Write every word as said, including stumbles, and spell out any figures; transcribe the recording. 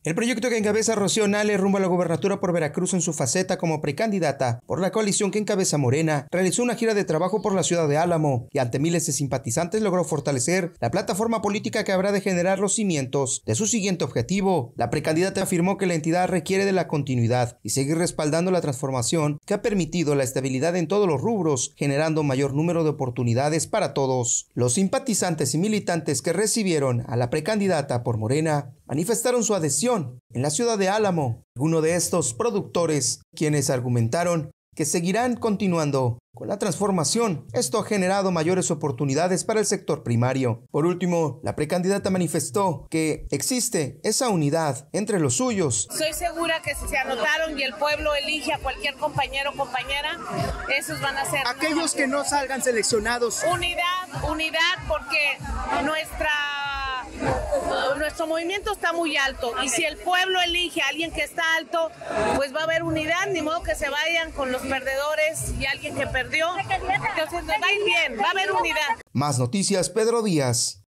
El proyecto que encabeza Rocío Nale rumbo a la gubernatura por Veracruz en su faceta como precandidata por la coalición que encabeza Morena, realizó una gira de trabajo por la ciudad de Álamo y ante miles de simpatizantes logró fortalecer la plataforma política que habrá de generar los cimientos de su siguiente objetivo. La precandidata afirmó que la entidad requiere de la continuidad y seguir respaldando la transformación que ha permitido la estabilidad en todos los rubros, generando mayor número de oportunidades para todos. Los simpatizantes y militantes que recibieron a la precandidata por Morena manifestaron su adhesión en la ciudad de Álamo. Algunos de estos productores, quienes argumentaron que seguirán continuando con la transformación. Esto ha generado mayores oportunidades para el sector primario. Por último, la precandidata manifestó que existe esa unidad entre los suyos. Soy segura que si se anotaron y el pueblo elige a cualquier compañero o compañera, esos van a ser aquellos que no salgan seleccionados. Unidad, unidad, porque nuestra nuestro movimiento está muy alto y si el pueblo elige a alguien que está alto, pues va a haber unidad, ni modo que se vayan con los perdedores y alguien que perdió. Entonces nos va a ir bien, va a haber unidad. Más noticias, Pedro Díaz.